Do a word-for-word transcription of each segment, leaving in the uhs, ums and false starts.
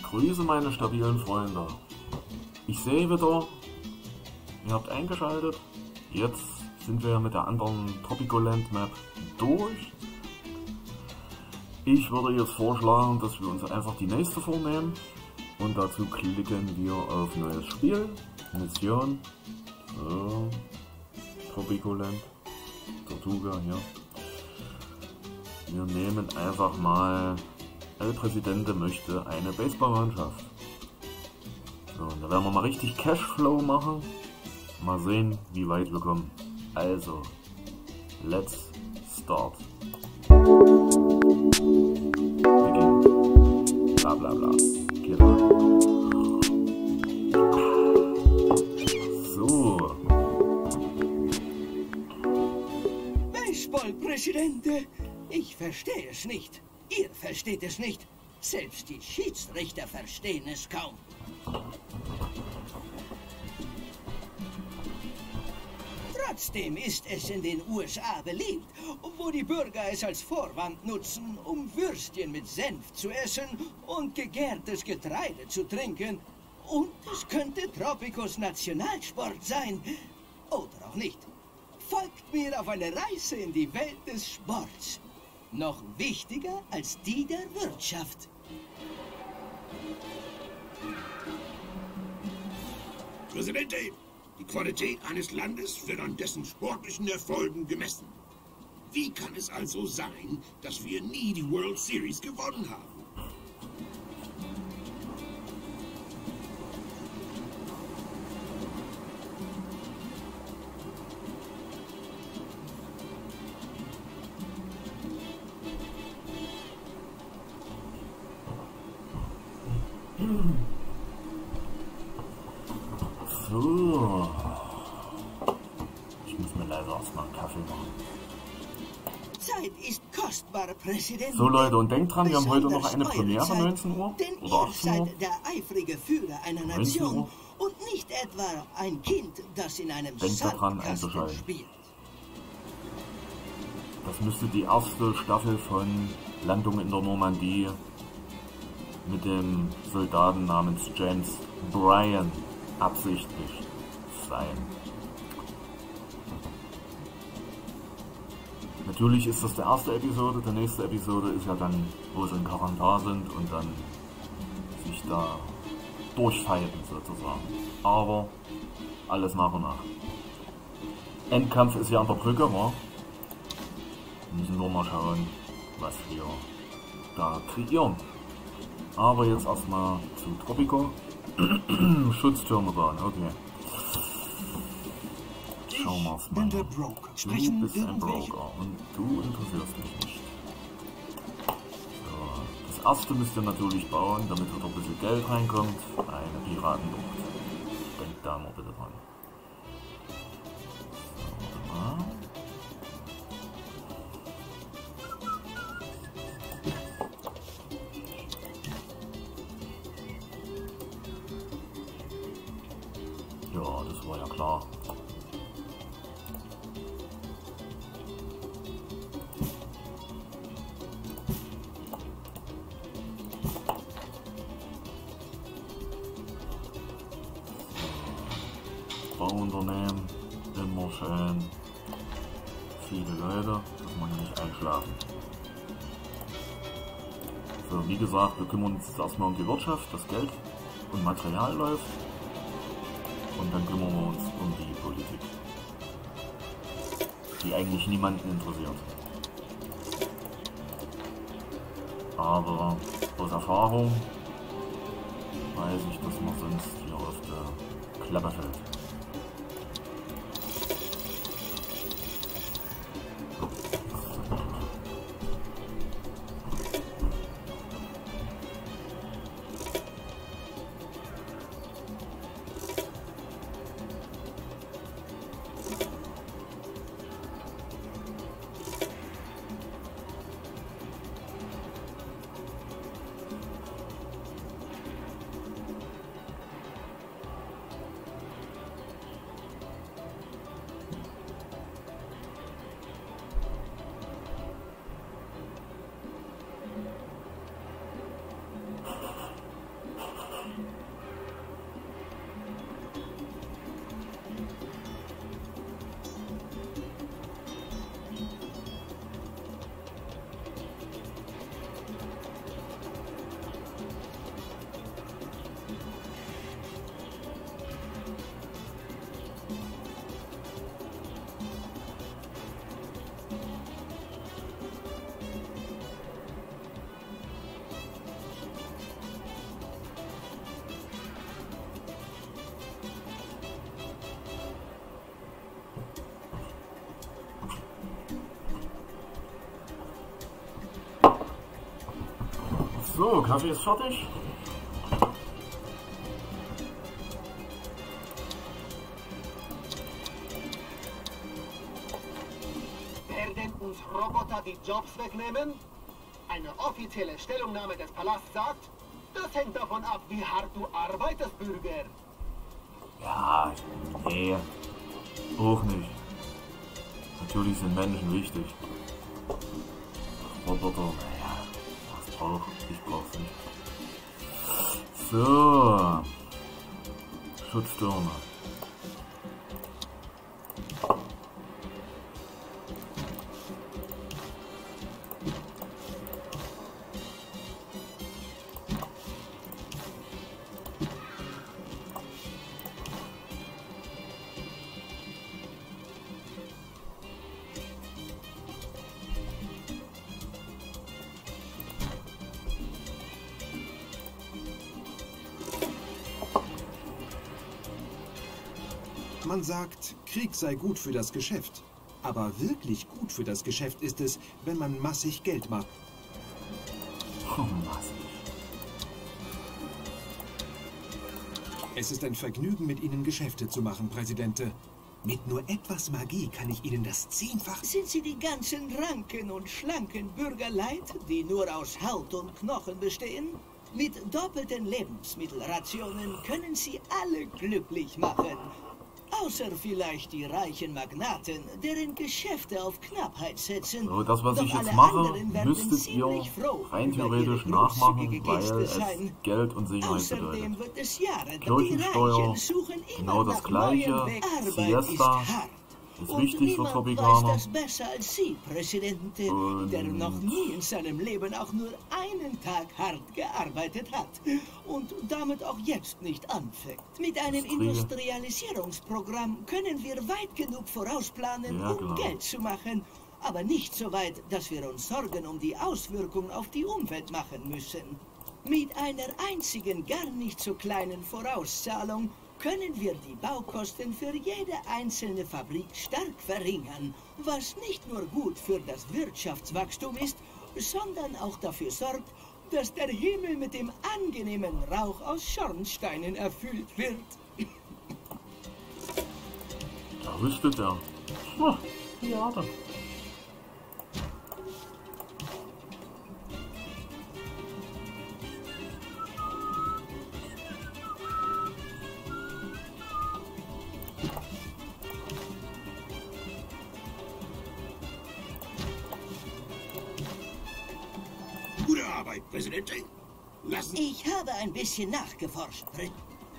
Grüße meine stabilen Freunde. Ich sehe wieder, ihr habt eingeschaltet. Jetzt sind wir mit der anderen Tropicoland Map durch. Ich würde jetzt vorschlagen, dass wir uns einfach die nächste vornehmen. Und dazu klicken wir auf neues Spiel. Mission. So. Tropicoland. Tortuga hier. Wir nehmen einfach mal, El Presidente möchte eine Baseballmannschaft. So, und da werden wir mal richtig Cashflow machen. Mal sehen, wie weit wir kommen. Also, let's start. Beginn. Bla bla bla. Genau. So. Baseball-Präsidente, ich verstehe es nicht. Ihr versteht es nicht. Selbst die Schiedsrichter verstehen es kaum. Trotzdem ist es in den U S A beliebt, wo die Bürger es als Vorwand nutzen, um Würstchen mit Senf zu essen und gegärtes Getreide zu trinken. Und es könnte Tropicos Nationalsport sein. Oder auch nicht. Folgt mir auf eine Reise in die Welt des Sports. Noch wichtiger als die der Wirtschaft. Präsidentin, die Qualität eines Landes wird an dessen sportlichen Erfolgen gemessen. Wie kann es also sein, dass wir nie die World Series gewonnen haben? So. Ich muss mir leider erstmal einen Kaffee machen. Zeit ist kostbar, Präsident. So Leute, und denkt dran, wir haben heute noch eine Premiere, neunzehn Uhr Denn oder ihr achtzehn Uhr. seid der eifrige Führer einer neunzehn Nation Uhr. und nicht etwa ein Kind, das in einem Denkt daran, Sandkasten einzuschalten. spielt. Das müsste die erste Staffel von Landung in der Normandie mit dem Soldaten namens James Bryan absichtlich sein. Natürlich ist das die erste Episode, die nächste Episode ist ja dann, wo sie in Quarantäne sind und dann sich da durchfighten sozusagen. Aber alles nach und nach. Endkampf ist ja an der Brücke, wa? Wir müssen nur mal schauen, was wir da kreieren. Aber jetzt erstmal zu Tropico. Schutztürme bauen, okay. Schauen wir es mal. Der Broker. Du bist ein Broker und du interessierst mich nicht. So, das erste müsst ihr natürlich bauen, damit wieder ein bisschen Geld reinkommt. Eine Piratenbucht. Denkt da mal bitte dran. So, warte mal. Ja, das war ja klar. Bauunternehmen, immer schön viele Leute, dass man nicht einschlafen. So, wie gesagt, wir kümmern uns jetzt erstmal um die Wirtschaft, das Geld und Material läuft. Und dann kümmern wir uns um die Politik, die eigentlich niemanden interessiert. Aber aus Erfahrung weiß ich, dass man sonst hier auf der Klappe fällt. So, Kaffee ist fertig. Werden uns Roboter die Jobs wegnehmen? Eine offizielle Stellungnahme des Palasts sagt, das hängt davon ab, wie hart du arbeitest, Bürger. Ja, nee, auch nicht. Natürlich sind Menschen wichtig. Roboter, naja, das brauch ich, brauch's nicht. So, Schutzstürme. Man sagt, Krieg sei gut für das Geschäft. Aber wirklich gut für das Geschäft ist es, wenn man massig Geld macht. Oh, massig. Es ist ein Vergnügen, mit Ihnen Geschäfte zu machen, Präsidente. Mit nur etwas Magie kann ich Ihnen das zehnfach... Sind Sie die ganzen ranken und schlanken Bürger leid, die nur aus Haut und Knochen bestehen? Mit doppelten Lebensmittelrationen können Sie alle glücklich machen. Außer vielleicht die reichen Magnaten, deren Geschäfte auf Knappheit setzen. So, das, was Doch ich jetzt alle mache, anderen werden müsstet ihr ziemlich froh rein über theoretisch ihre nachmachen, großzügige weil Geste es sein. Geld und Sicherheit Außerdem bedeutet. wird es Jahre, die Kirchensteuer, Reichen suchen immer genau das nach Gleiche. neuen Wegen. Arbeit Siesta ist hart. ist Und wichtig für niemand Tropikaner. weiß das besser als Sie, Präsidente, Und der noch nie in seinem Leben auch nur einen Tag hart gearbeitet hat und damit auch jetzt nicht anfängt. Mit einem Industrie. Industrialisierungsprogramm können wir weit genug vorausplanen, Ja, um genau. Geld zu machen, aber nicht so weit, dass wir uns Sorgen um die Auswirkungen auf die Umwelt machen müssen. Mit einer einzigen, gar nicht so kleinen Vorauszahlung können wir die Baukosten für jede einzelne Fabrik stark verringern, was nicht nur gut für das Wirtschaftswachstum ist, sondern auch dafür sorgt, dass der Himmel mit dem angenehmen Rauch aus Schornsteinen erfüllt wird. Da wüsstet er. Ja, ja, dann. Gute Arbeit, Präsidentin. Lassen Ich habe ein bisschen nachgeforscht, Präsident.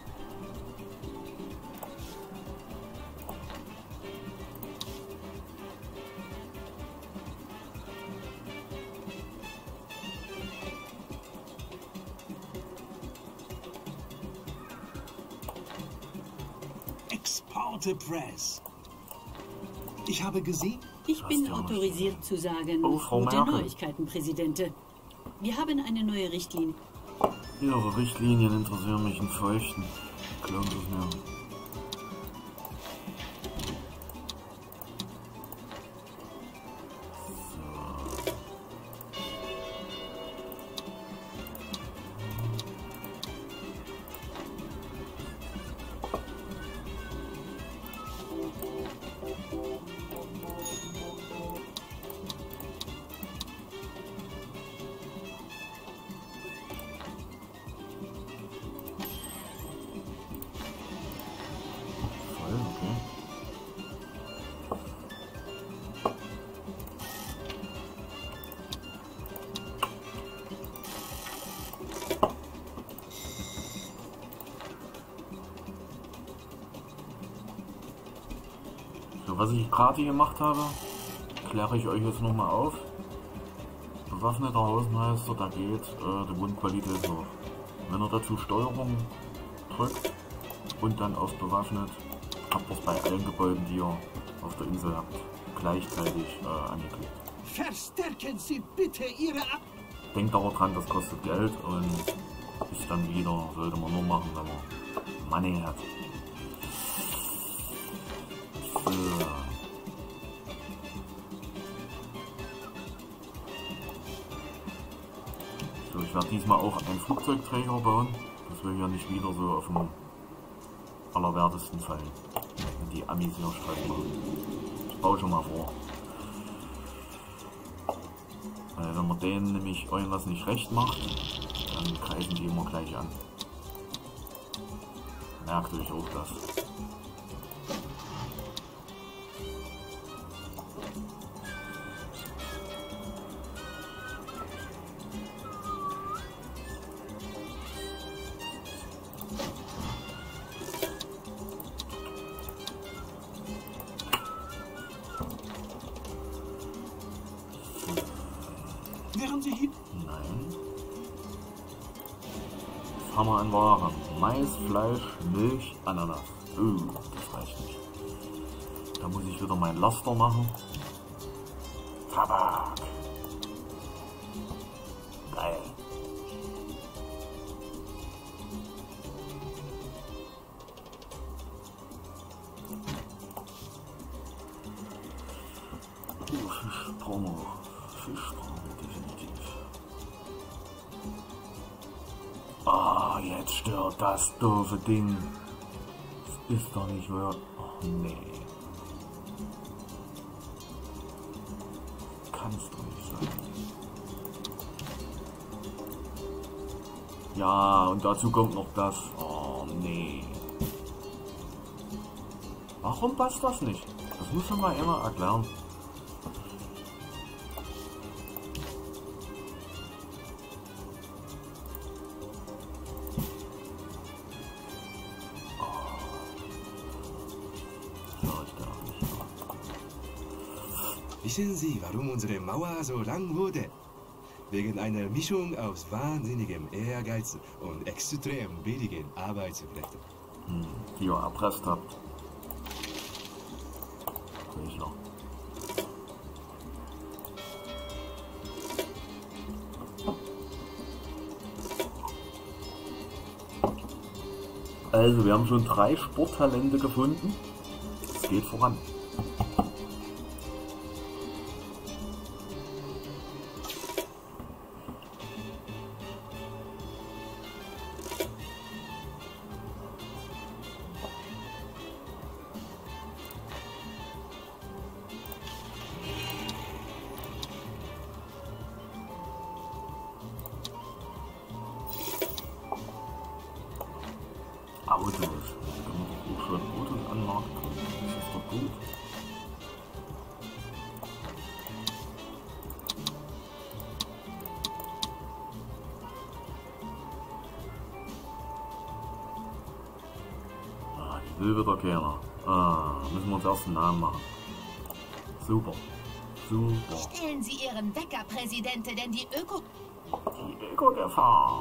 Exporte Press. Ich habe gesehen... Ich bin autorisiert zu sagen, Oh, Frau gute Merkel. Neuigkeiten, Präsidente. Wir haben eine neue Richtlinie. Ihre Richtlinien interessieren mich in Feuchten. Glauben Sie es mir. Voll, okay. So, was ich gerade hier gemacht habe, kläre ich euch jetzt nochmal auf. Bewaffneter Hausmeister, da geht äh, die Wundqualität hoch. Wenn ihr dazu Steuerung drückt und dann auf bewaffnet, habt ihr es bei allen Gebäuden, die ihr auf der Insel habt, gleichzeitig äh, angeklickt. Verstärken Sie bitte Ihre Ab... Denkt aber dran, das kostet Geld und ist dann wieder, sollte man nur machen, wenn man Money hat. So. So, ich werde diesmal auch einen Flugzeugträger bauen, dass wir hier nicht wieder so auf dem allerwertesten fallen, wenn die Amis hier Streit machen. Ich baue schon mal vor. Weil wenn man denen nämlich irgendwas nicht recht macht, dann greifen die immer gleich an. Merkt euch auch das. Wären Sie hier? Nein. Was haben wir an Waren? Mais, Fleisch, Milch, Ananas. Oh, das reicht nicht. Da muss ich wieder mein Laster machen. Tabak. Geil. Oh, Fisch brauchen wir noch. Fisch brauchen wir definitiv. Ah, jetzt stört das doofe Ding. Das ist doch nicht wahr. Oh, nee. Kannst du nicht sein. Ja, und dazu kommt noch das. Oh, nee. Warum passt das nicht? Das muss man mal immer erklären. Wissen Sie, warum unsere Mauer so lang wurde? Wegen einer Mischung aus wahnsinnigem Ehrgeiz und extrem billigen Arbeitskräften. Hm, die ihr erpresst habt. Sicher. Also, wir haben schon drei Sporttalente gefunden. Es geht voran. Autos. Da kann man doch auch schon Autos an den Markt bringen. Das ist doch gut. Ah, die will wieder keiner. Ah, müssen wir uns erst einen Namen machen. Super. Super. Stellen Sie Ihren Wecker, Präsidente, denn die Öko... Die Öko-Gefahr.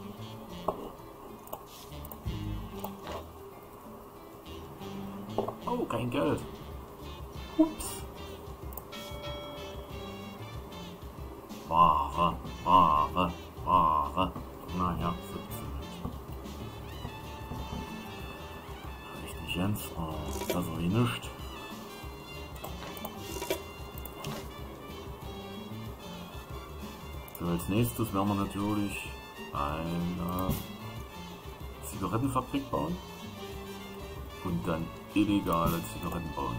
Oh, kein Geld. Ups. Ware, Ware, Ware. Naja, siebzehn. Richtig, Jens. Oh, besser wie nichts. So, als nächstes werden wir natürlich eine Zigarettenfabrik bauen. Und dann illegale Zigaretten bauen.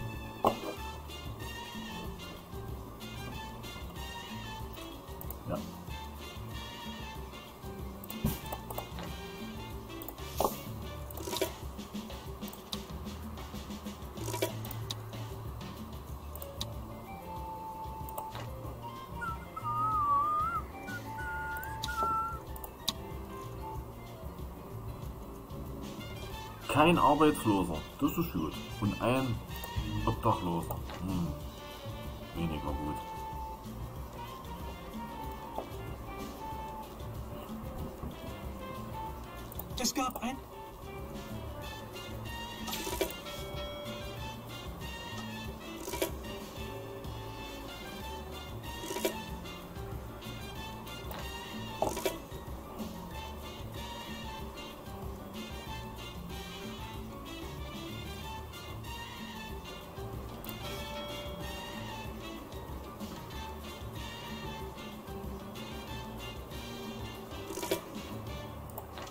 Ja. Kein Arbeitsloser, das ist gut. Und ein Obdachloser. Hm. Weniger gut. Es gab ein...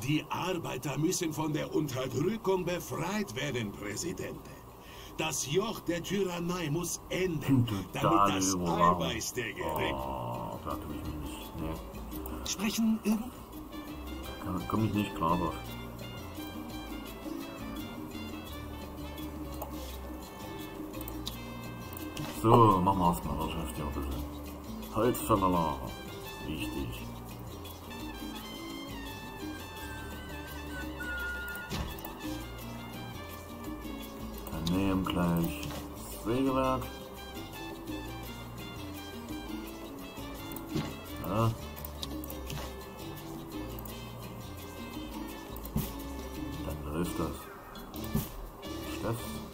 Die Arbeiter müssen von der Unterdrückung befreit werden, Präsident. Das Joch der Tyrannei muss enden, damit das Eiweiß der Gericht... Oh, da tue ich mich nicht. Nee. Sprechen irgend... Da komme ich nicht klar drauf. So, machen wir erstmal Wirtschaft hier ein bisschen. Holzfällerlager. Wichtig. Dann nehmen gleich das Sägewerk. Ja. Dann läuft das. Steff.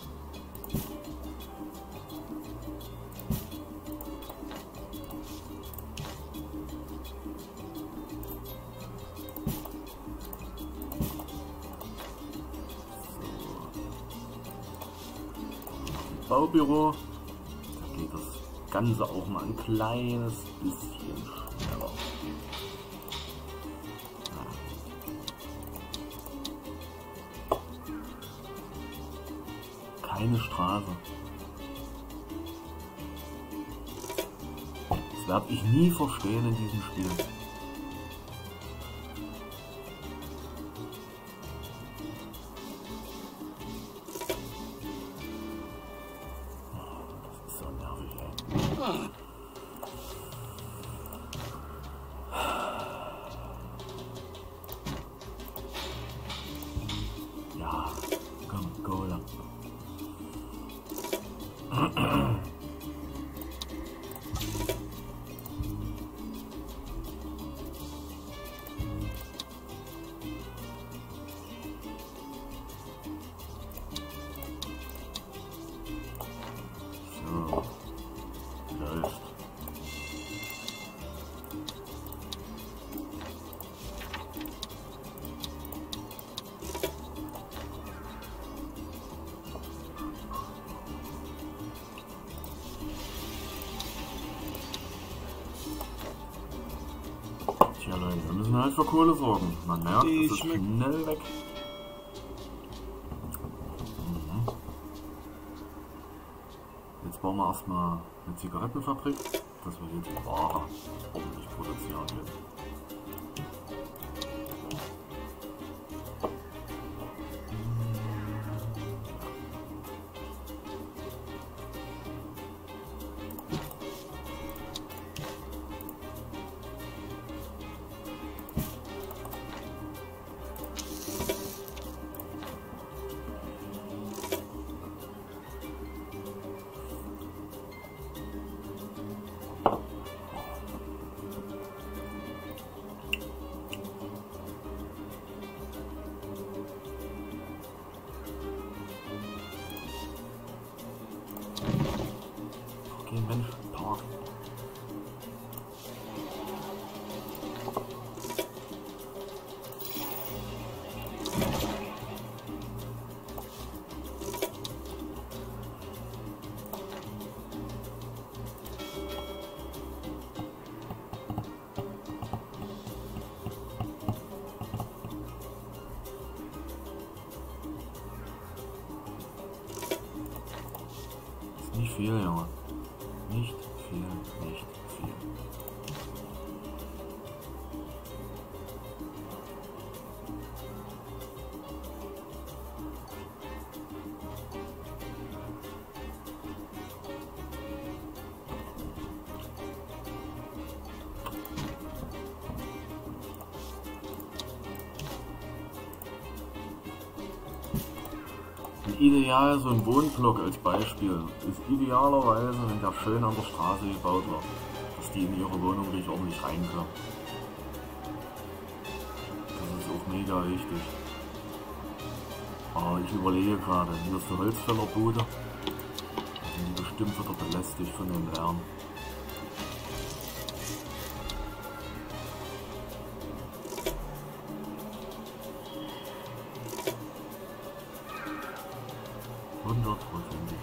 Baubüro, da geht das Ganze auch mal ein kleines bisschen schneller. Ja. Keine Straße. Das werde ich nie verstehen in diesem Spiel. Ja, komm, go lang. So, läuft. Tja Leute, wir müssen halt für Kohle sorgen. Man merkt, es ist schnell weg. Mhm. Jetzt bauen wir erstmal eine Zigarettenfabrik, dass wir hier die Ware ordentlich produzieren können. Okay, Mensch, Park. Nicht viel, Junge. Nicht viel, nicht viel. Ideal, so ein Wohnblock als Beispiel, ist idealerweise, wenn der schön an der Straße gebaut wird, dass die in ihre Wohnung nicht ordentlich reinkommen. Das ist auch mega wichtig. Aber ich überlege gerade, hier ist die Holzfällerbude, da sind die bestimmt wieder belästigt von dem Lärm. Hundertprozentig.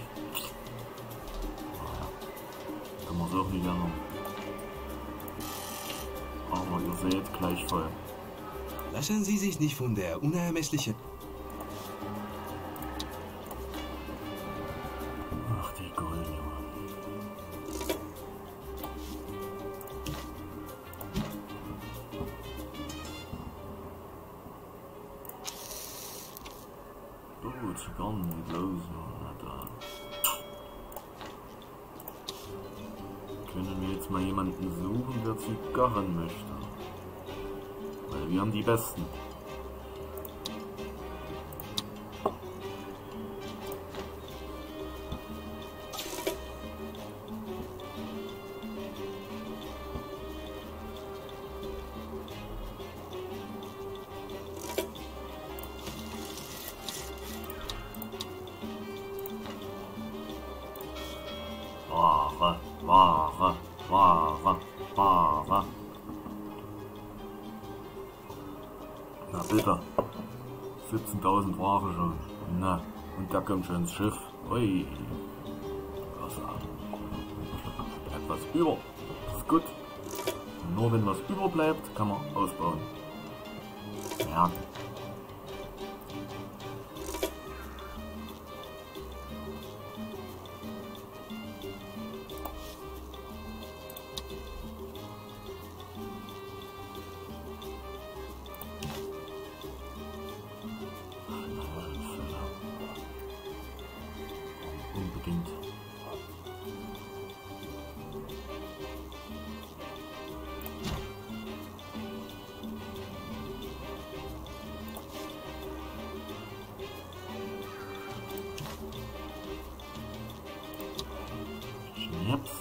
Naja, kann man so auch nicht ändern. Aber ihr seht, gleich voll. Lassen Sie sich nicht von der unermesslichen... Ach, die Gold, Junge. Oh, Zigarren geht los, Junge. Da. Können wir jetzt mal jemanden suchen, der Zigarren möchte? Weil wir haben die besten. Ware, Ware, Ware, Ware. Na bitte. siebzehntausend Ware schon. Na, und da kommt schon ins Schiff. Ui. Was bleibt was über. Das ist gut. Und nur wenn was überbleibt, kann man ausbauen. Ja. Unbedingt. Schnips.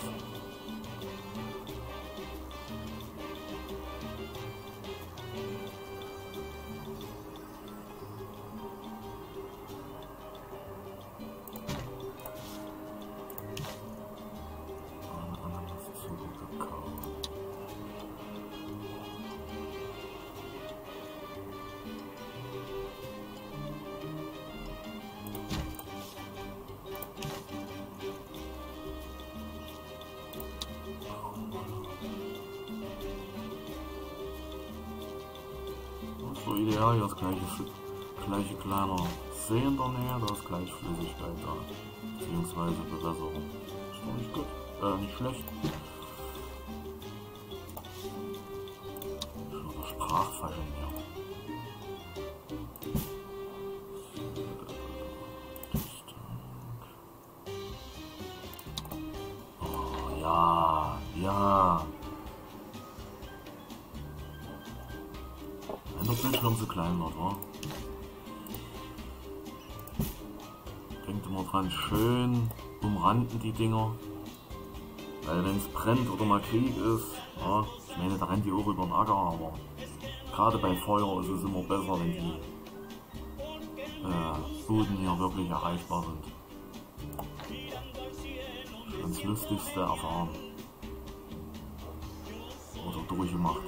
So ideal, hier ist gleiche, gleiche kleiner See in der Nähe, da ist gleich Flüssigkeit da, beziehungsweise Bewässerung. Ist doch nicht gut, äh, nicht schlecht. Schon der Sprachfasche hier. Oh ja, ja. Wenn der Bildschirm so klein wird, wa? Denkt immer dran, schön umranden die Dinger. Weil wenn es brennt oder mal Krieg ist, ja, ich meine, da rennt die auch über den Acker, aber gerade bei Feuer ist es immer besser, wenn die äh, Boden hier wirklich erreichbar sind. Schon das Lustigste erfahren. Oder durchgemacht.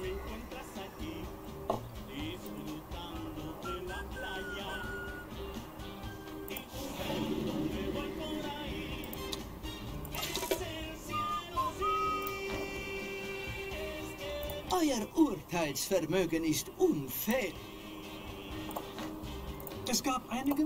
Euer Urteilsvermögen ist unfair. Es gab einige...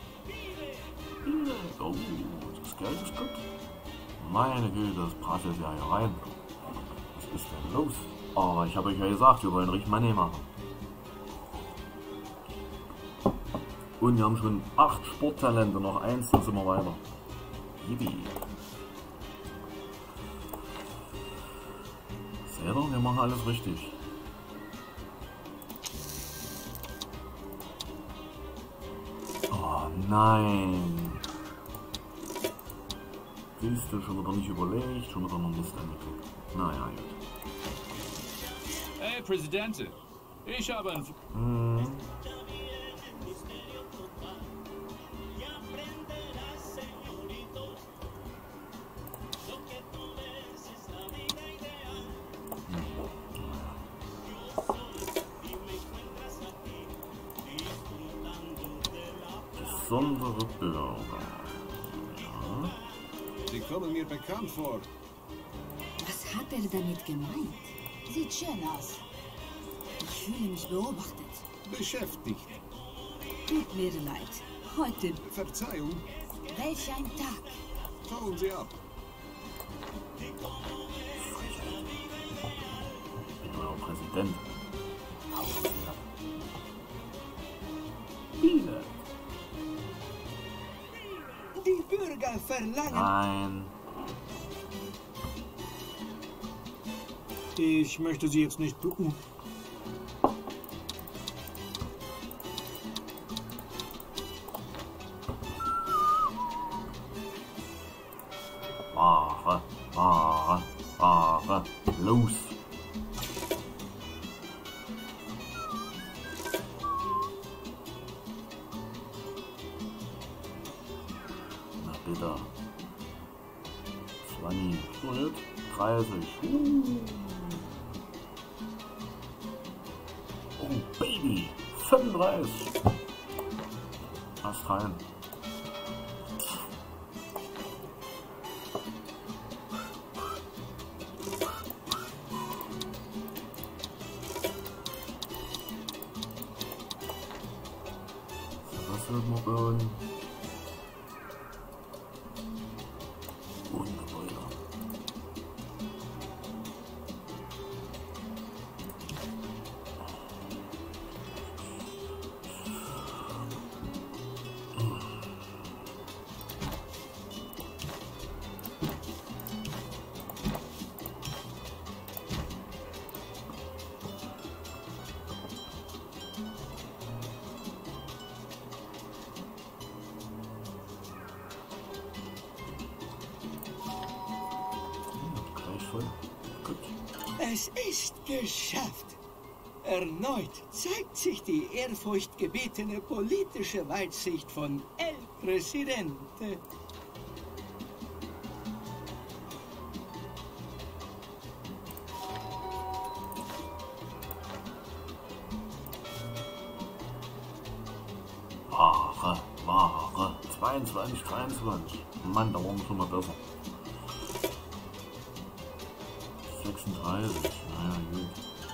Oh, das Geld ist gut. Meine Güte, das prasselt ja hier rein. Was ist denn los? Aber ich habe euch ja gesagt, wir wollen richtig Money machen. Und wir haben schon acht Sporttalente, noch eins, dann sind wir weiter. Yippie. Seht ihr, wir machen alles richtig. Oh nein. Siehst du, schon wieder nicht überlegt, schon wieder noch Mist angeguckt. Naja, gut. Hey, Präsident. Ich habe ein... Hm. Besondere Bürger. Ja. Sie kommen mir bekannt vor. Was hat er damit gemeint? Sieht schön aus. Ich fühle mich beobachtet. beschäftigt. Tut mir leid. Heute. Verzeihung, Welch ein Tag. hauen Sie ab. Ich bin euer Präsident. Biene. Die Bürger verlangen... Nein. Ich möchte Sie jetzt nicht beurteilen. Ware, Ware, Ware. Los. Na bitte. zwanzig, Steuert, dreißig. Uh. Oh, Baby. fünfunddreißig. Erst rein. Was wird man bauen? Wunderbar. Es ist geschafft. Erneut zeigt sich die ehrfurchtgebetene politische Weitsicht von El Presidente. Ware, Ware. zweiundzwanzig, dreiundzwanzig. Mann, da waren wir schon mal besser. sechsunddreißig, naja, gut.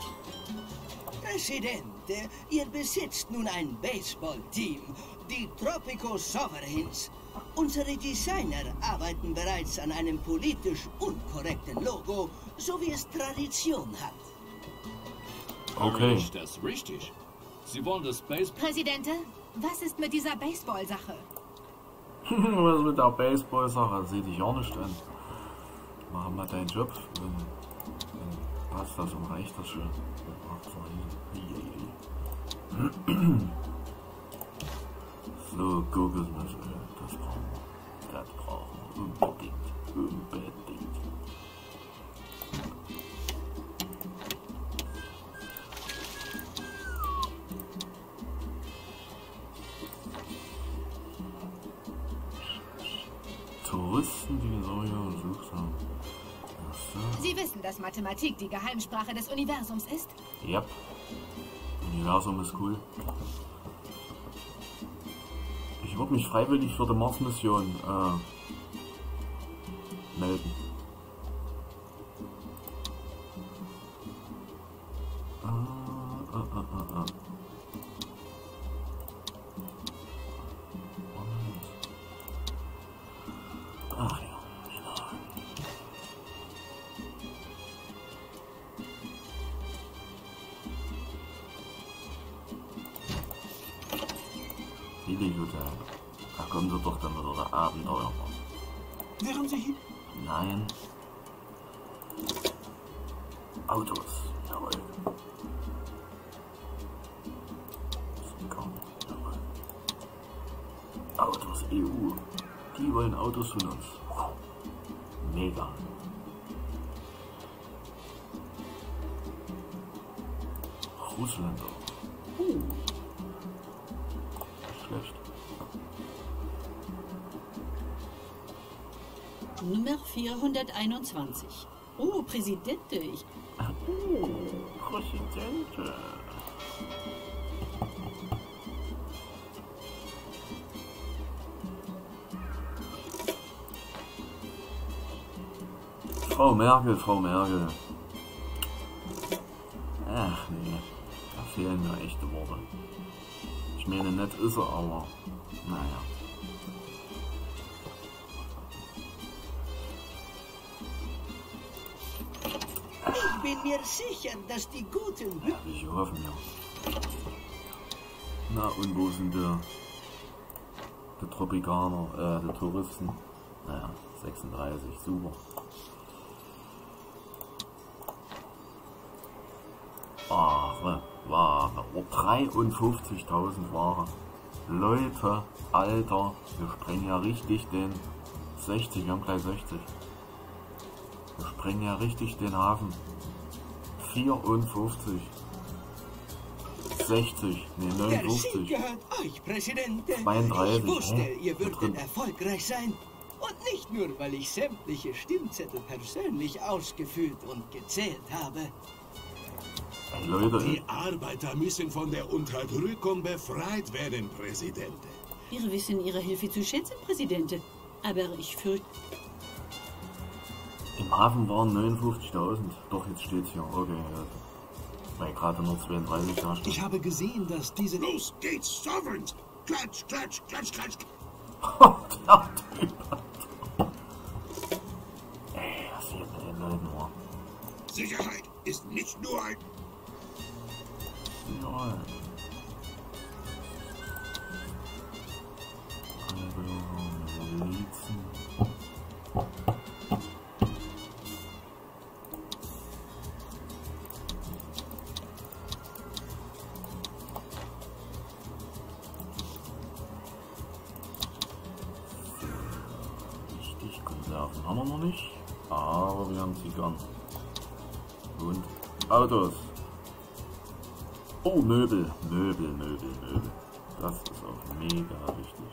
Presidente, ihr besitzt nun ein Baseballteam, die Tropico Sovereigns. Unsere Designer arbeiten bereits an einem politisch unkorrekten Logo, so wie es Tradition hat. Okay. Ist das richtig? Sie wollen das Space... Präsidente, was ist mit dieser Baseball-Sache? Was mit der Baseball-Sache? Seh dich auch nicht an. Mach mal deinen Job. Wenn, wenn passt das und reicht das schon. So, Kokosnuss, das brauchen wir. Das brauchen wir unbedingt. Unbedingt. Touristen, die Gesäuer und Suchsamen. Sie wissen, dass Mathematik die Geheimsprache des Universums ist? Ja. Yep. Universum ist cool. Ich würde mich freiwillig für die Mars-Mission äh, melden. Äh, äh, äh, äh, äh. Ach ja, genau. Viele Jutta, da kommt sie doch dann wieder der Abenteuer. Wären Sie hier? Nein. Autos, jawohl. Jawohl. Autos, E U. Die wollen Autos von uns. Mega. Russland auch. Uh. Schlecht. Nummer vierhunderteinundzwanzig. Oh, Präsidente, ich... Oh, Präsidente. Frau Merkel, Frau Merkel. Ach nee, da fehlen mir echte Worte. meine, nett ist er, aber naja. Ich bin mir sicher, dass die guten... Ja, ich hoffe mir. Na, und wo sind die, die Tropikaner, äh, die Touristen? Naja, sechsunddreißig, super. Ware, Ware, oh, dreiundfünfzigtausend Ware. Leute, Alter, wir sprengen ja richtig den sechzig, wir haben gleich sechzig. Wir sprengen ja richtig den Hafen. vierundfünfzig. sechzig, ne, Der Sieg neunundfünfzig. gehört euch, Präsident. zweiunddreißig. Ich wusste, Hä? ihr Da würdet drin. erfolgreich sein. Und nicht nur, weil ich sämtliche Stimmzettel persönlich ausgefüllt und gezählt habe. Ey, Leute, Die Arbeiter müssen von der Unterdrückung befreit werden, Präsident. Wir wissen Ihre Hilfe zu schätzen, Präsident. Aber ich fürchte... im Hafen waren neunundfünfzigtausend. Doch, jetzt steht's hier. Okay, ja. Weil gerade nur zweiunddreißig da steht. Ich habe gesehen, dass diese... Los geht's, Sovereigns! Klatsch, klatsch, klatsch, klatsch! Der Typ. Ey, was hier mit den Leuten war. Sicherheit ist nicht nur ein... Ja. Milizen. Richtig, Konserven haben wir noch nicht, aber wir haben Zigarren und Autos. Oh, Möbel, Möbel, Möbel, Möbel. Das ist auch mega wichtig.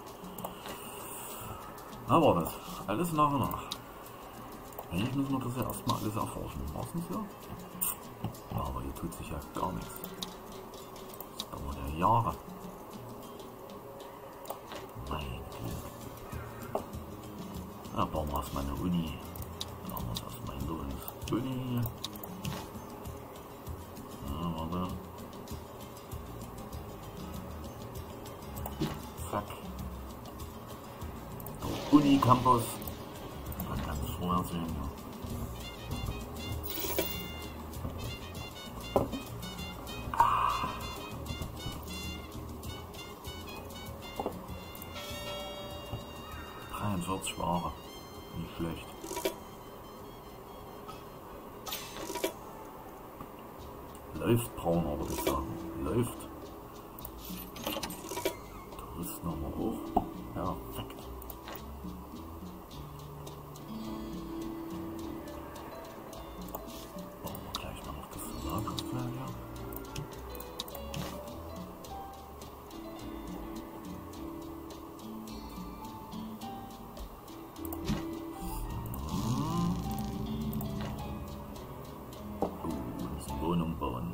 Aber das alles nach und nach. Eigentlich müssen wir das ja erstmal alles erforschen. Was ist ja? Aber hier tut sich ja gar nichts. Das dauert ja Jahre. Mein Gott. Ja, bauen wir erstmal eine Uni. Bauen wir erstmal in uns. Uni. Ja, warte. Zack. Der Uni-Campus. Man kann es vorher sehen, ja. dreiundvierzig Ware. Nicht schlecht. Läuft Brauner, würde ich sagen. Läuft. Touristen nochmal hoch. Perfekt. Bauen wir gleich mal noch das Solarkraftwerk hier. Wohnung bauen.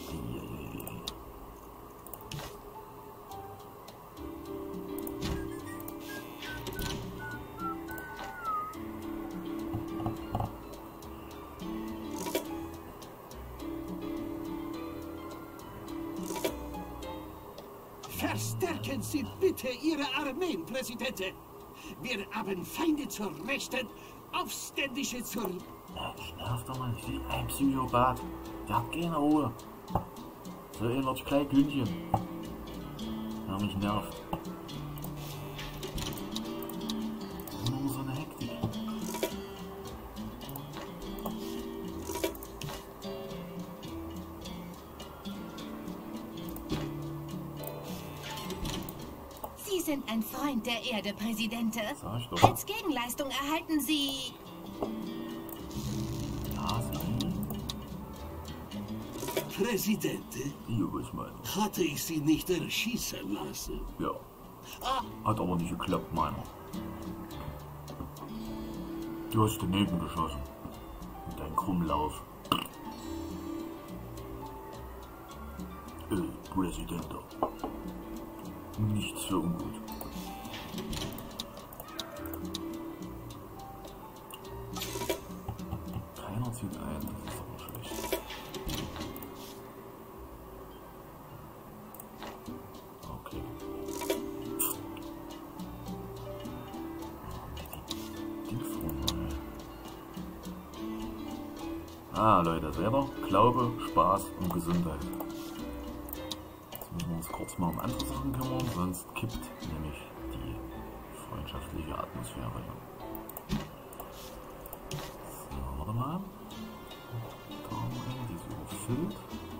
Verstärken Sie bitte Ihre Armeen, Präsident. Wir haben Feinde zur Rechten, Aufständische zur... Ja, das nervt doch mal. Wie ein Psychopath. Der hat keine Ruhe. So ändert sich gleich Hündchen. Ja, mich nervt. Nur so eine Hektik. Sie sind ein Freund der Erde, Präsident. Sag ich doch. Als Gegenleistung erhalten Sie... Ja, sie. Präsident, Ja, was meine ich? hatte ich Sie nicht erschießen lassen? Ja. Hat aber nicht geklappt, meiner. Du hast daneben geschossen. Mit deinem Krummlauf. Äh, Präsident. Nicht so ungut. Keiner zieht ein, das ist aber schlecht. Okay. Ah, Leute, seht ihr? Glaube, Spaß und Gesundheit. Jetzt müssen wir uns kurz mal um andere Sachen kümmern, sonst kippt nämlich die freundschaftliche Atmosphäre hier. So, warte mal. Da haben wir einen, die ist überfüllt.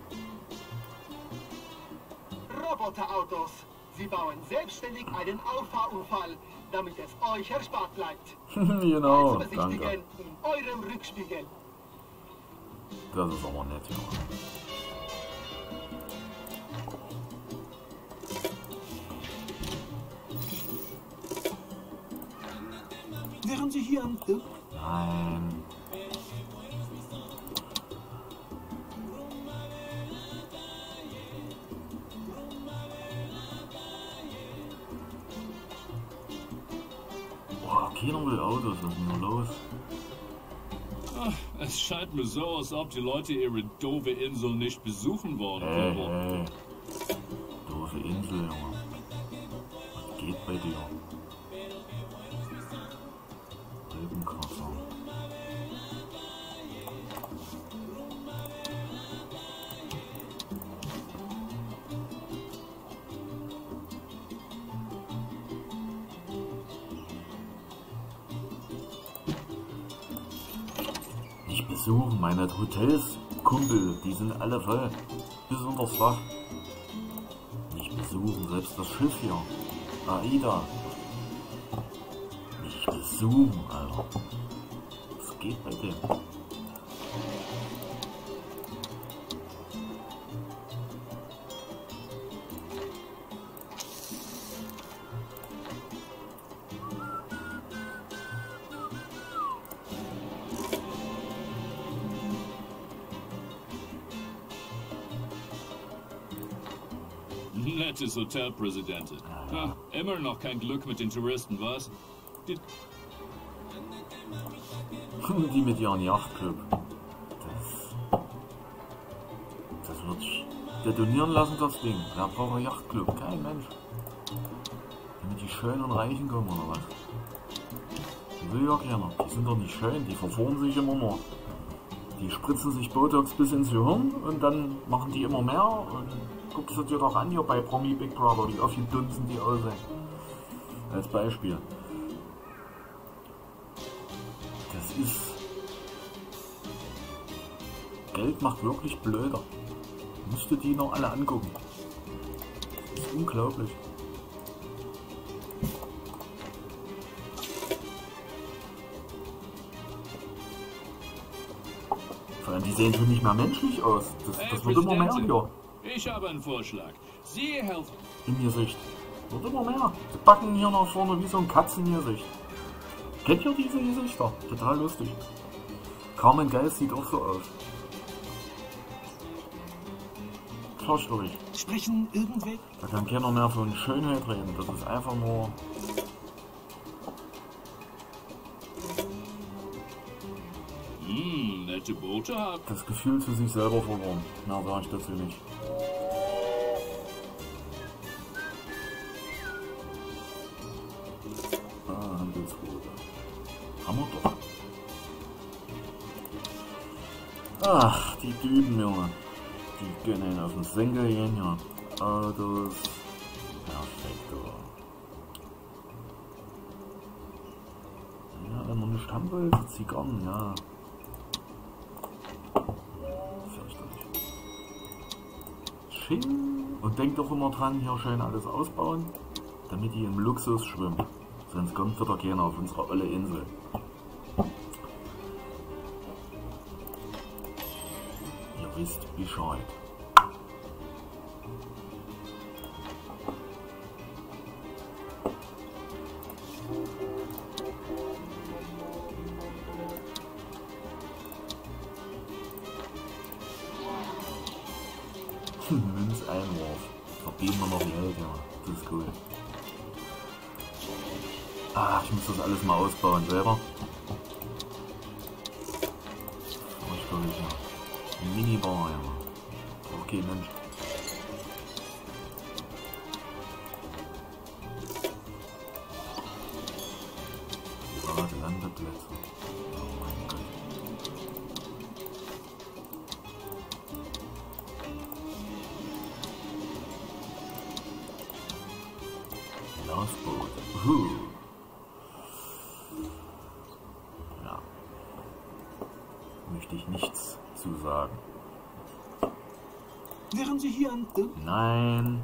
Roboterautos. Sie bauen selbstständig einen Auffahrunfall, damit es euch erspart bleibt. Genau, Also danke. besichtigen in eurem Rückspiegel. Das ist aber nett, ja. Wären Sie hier am... Äh, Nein. Boah, keiner will Autos, was ist denn hier los? Ach, es scheint mir so, als ob die Leute ihre doofe Insel nicht besuchen wollen. Hey, Bobo. hey. Doofe Insel, Junge. Was geht bei dir? Rübenkratzer. Nicht besuchen, meine Hotels, Kumpel, die sind alle voll. Bis unters Dach. Nicht besuchen, selbst das Schiff hier. Aida. Nicht besuchen, Alter. Was geht bei dem? Nettes Hotel, Präsidentin. Ha, immer noch kein Glück mit den Touristen, was? Die Die mit ihrem Yachtclub. Das, das wird detonieren lassen, das Ding. Wer braucht einen Yachtclub? Kein Mensch. Damit die Schönen und Reichen kommen, oder was? Die will ja keiner. Die sind doch nicht schön, die verformen sich immer nur. Die spritzen sich Botox bis ins Gehirn und dann machen die immer mehr. Und guckst du dir doch an hier bei Promi Big Brother, wie oft die Dunsen die aussehen. Als Beispiel. Das ist... Geld macht wirklich blöder. Musst du die noch alle angucken. Das ist unglaublich. Vor allem, die sehen schon nicht mehr menschlich aus. Das, Hey, das wird immer mehr Präsidentin. hier. Ich habe einen Vorschlag. Sie helfen. Im Gesicht. Wird immer mehr. Die backen hier nach vorne wie so ein Katzengesicht. Kennt ihr diese Gesichter? Total lustig. Carmen Geist sieht auch so aus. Fürchterlich. sprechen irgendwelche... Da kann keiner mehr von Schönheit reden. Das ist einfach nur... Hm, nette Botschaft. das Gefühl zu sich selber verloren. Mehr sage ich dazu nicht. Ah, Handelsroute. Haben wir doch. Ach, die Düben, Junge. Die können auf den Senkel gehen, ja. Autos. Perfekt, oder? Ja, wenn man nicht haben will, so Zigarren, ja. Fürchterlich. Sching. Und denkt doch immer dran, hier schön alles ausbauen, damit die im Luxus schwimmen. Sonst kommt wieder keiner auf unsere olle Insel. Ihr wisst Bescheid. Münzeinwurf. Verdienen wir noch Geld, ja. Das ist cool. Ah, ich muss das alles mal ausbauen selber. Furchtbarlich, ja. Minibar, ja. Okay, Mensch. Private Landeplätze. Oh mein Gott. Glasboot. Uh. Ja. Möchte ich nichts zu sagen. Wären Sie hier an... Nein.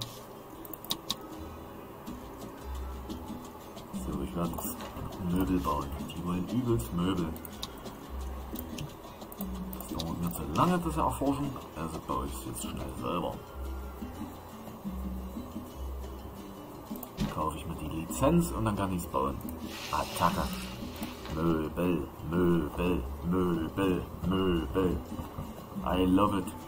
So, ich werde jetzt Möbel bauen. Die wollen übelst Möbel. Das dauert mir zu lange, das erforschen. Also baue ich es jetzt schnell selber. Dann kaufe ich mir die Lizenz und dann kann ich es bauen. Attacke. Möbel, Möbel, Möbel, Möbel. I love it.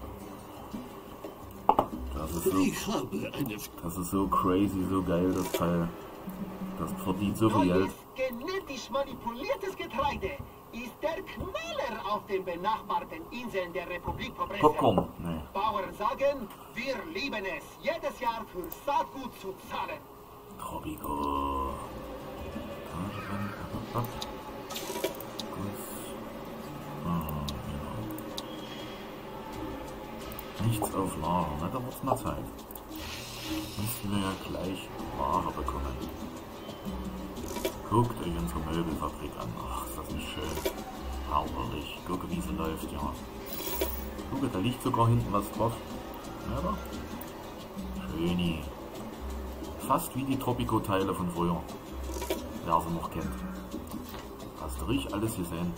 Das ist so, Ich habe eine... das ist so crazy, so geil, das Teil. Das verdient so viel Geld. Neues, genetisch manipuliertes Getreide ist der Knaller auf den benachbarten Inseln der Republik Pobresia. Popcorn, nee. Bauern sagen, wir lieben es, jedes Jahr für Saatgut zu zahlen. Tropico. Nichts auf Lager, ne? Da wird's mal Zeit. Müssten wir ja gleich Ware bekommen. Guckt euch unsere Möbelfabrik an. Ach, ist das nicht schön. Herrlich. Gucke, wie sie läuft, ja. Gucke, da liegt sogar hinten was drauf. Ja, da. Schöni. Fast wie die Tropico-Teile von früher. Wer sie noch kennt. Hast du richtig alles gesehen.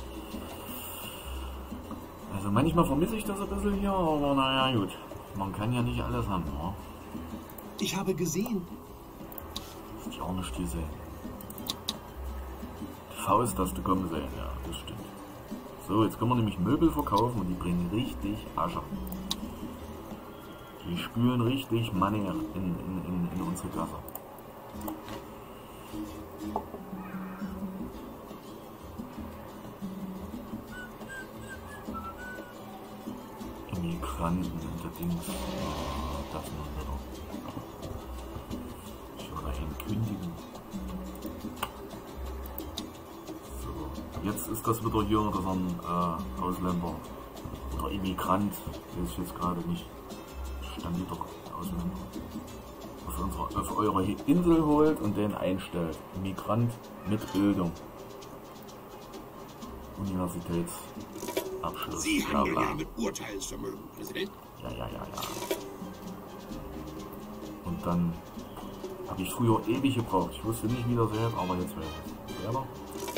Also manchmal vermisse ich das ein bisschen hier, aber naja gut. Man kann ja nicht alles haben, ja. Ich habe gesehen. Hast du auch nicht gesehen. Die Faust hast du kommen sehen, ja, das stimmt. So, jetzt können wir nämlich Möbel verkaufen und die bringen richtig Asche. Die spülen richtig Money in, in, in, in unsere Kasse. Immigranten und der Dings. Oh, das noch wieder. Ich will dahin kündigen. So, jetzt ist das wieder hier, dass ein äh, Ausländer oder Immigrant, weiß ich jetzt gerade nicht, stand wieder Ausländer, auf, unsere, auf eure Insel holt und den einstellt. Immigrant mit Bildung. Universitätsabschluss. Sie bla, handeln bla. ja mit Urteilsvermögen, Präsident. Ja, ja, ja, ja. Und dann habe ich früher ewig gebraucht. Ich wusste nicht, wie das geht, aber jetzt weiß ich es. Selber.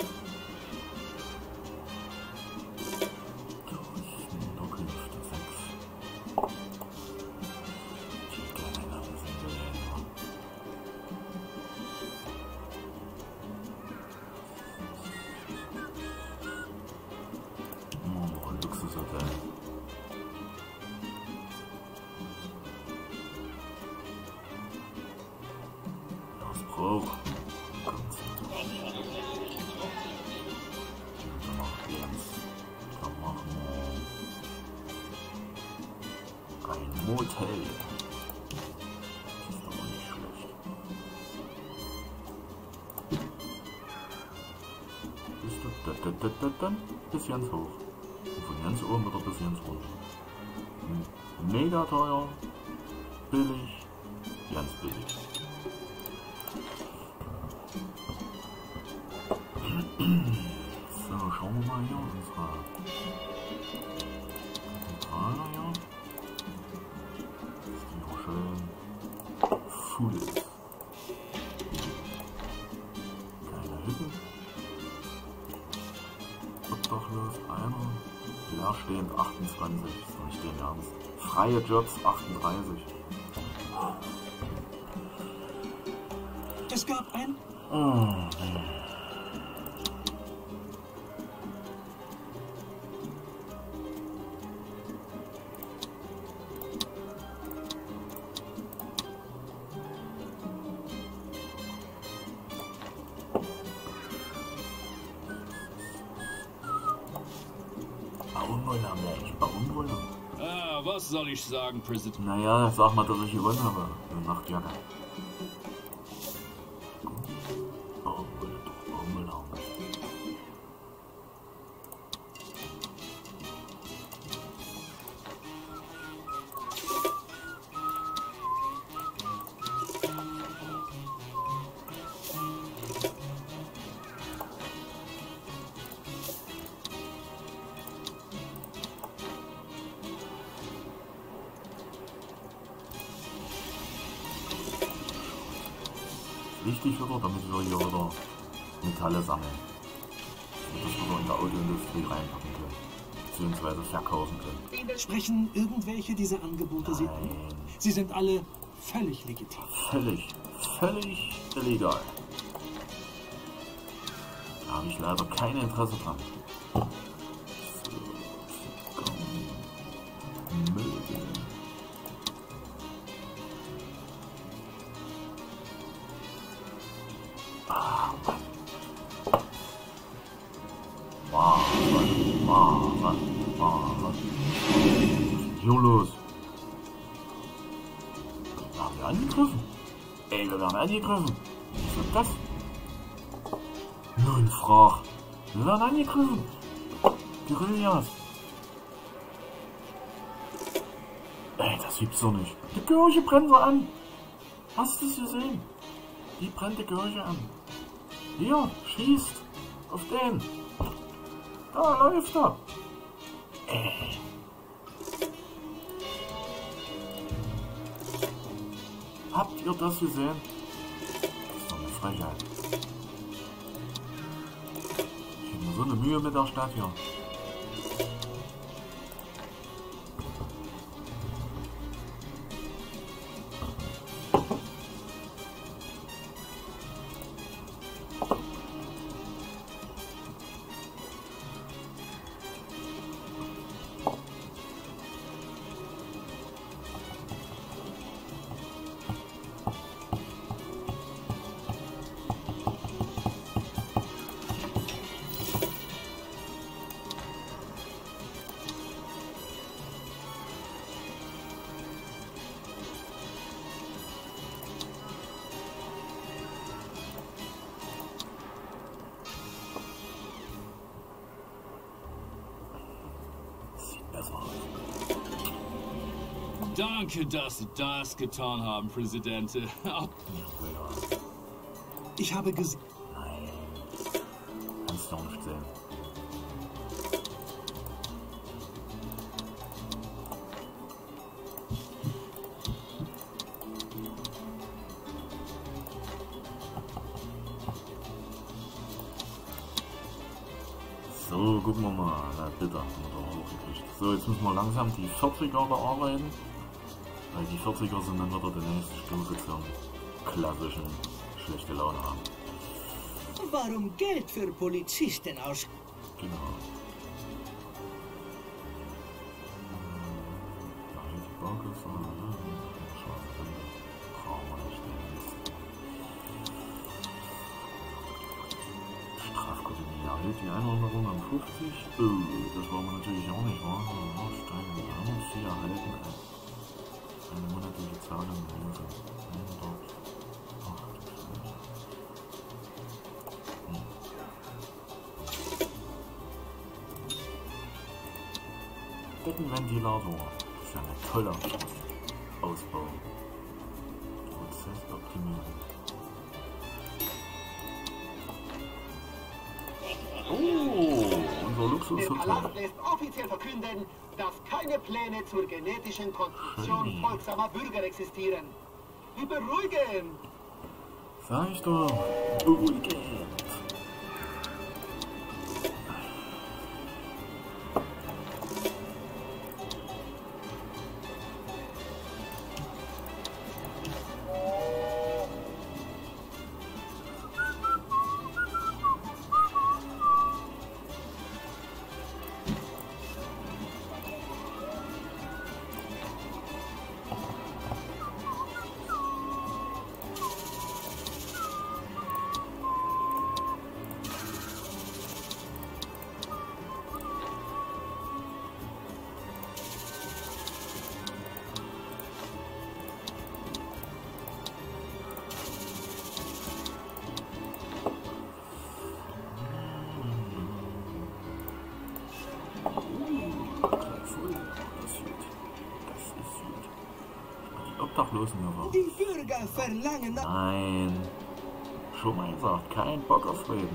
Unterkünfte sechs. Ich hätte gerne ein anderes Insel. Oh, noch ein Luxushotel. Hoch. Kommt. Dann noch jetzt. Dann machen wir ein Motel. Das ist aber nicht schlecht. Ist das, das, das, das, das, bis ganz hoch. Und von ganz oben wieder bis ganz runter. Mega teuer. Billig. Ganz billig. So, schauen wir mal hier unsere Zentrale hier. Dass die noch schön full ist. Keine Hütten. Obdachlos einer. Leerstehend achtundzwanzig. Das ist nicht den Ernst. Freie Jobs achtunddreißig. Es gab ein... Oh, Baumwolle haben wir eigentlich Baumwolle? Ah, was soll ich sagen, Präsident? Naja, sag mal, dass ich gewonnen habe. Eine Nachtjacke. Baumwolle, doch, Baumwolle haben wir. wichtig wieder, damit wir hier wieder Metalle sammeln. Und das wir in der Autoindustrie reinpacken können. Beziehungsweise verkaufen können. Sprechen irgendwelche dieser Angebote Sie an? Sie sind alle völlig legitim. Völlig, völlig illegal. Da habe ich leider kein Interesse dran. So, Möbel. Ah, Mann. Wahnsinn, Wahnsinn, Wahnsinn. Was ist hier los? Wir werden angegriffen. Ey, wir werden angegriffen. Was ist das? Null Frage. Wir werden angegriffen. Guerillas. Ey, das gibt's doch nicht. Die Kirche brennt wir an. Hast du es gesehen? Die brennt die Kirche an. Hier, schießt auf den. Da läuft er. Ey. Habt ihr das gesehen? Das ist doch eine Frechheit. Ich habe mir so eine Mühe mit der Stadt hier. Danke, dass Sie das getan haben, Präsident. Ich habe gesehen... Nein. Kannst du doch nicht sehen. So, gucken wir mal. Na bitte, haben wir doch hochgekriegt. So, jetzt müssen wir langsam die vierziger bearbeiten. Weil die vierziger sind dann wieder die nächste Stufe zum klassischen schlechte Laune haben. Warum Geld für Polizisten aus... Genau. Da hier die Bank ist, schwarze Wände. Brauchen wir nicht. Strafkolonie erhält die Einwanderung am fünfzig. Oh, das wollen wir natürlich auch nicht wahr. Steine haben sie erhalten. Eine monatliche Zahlung in Hilfe. Deckenventilator. Das ist ja ein toller Ausbau. Prozessoptimierung. Oh, unser Luxushotel. Der Palast lässt offiziell verkünden, dass keine Pläne zur genetischen Konstruktion folgsamer Bürger existieren. Wie beruhigend! Sag ich doch, beruhigend. Obdachlosen hier. Die Bürger verlangen nach... Nein. Schon mal gesagt, kein Bock auf Frieden.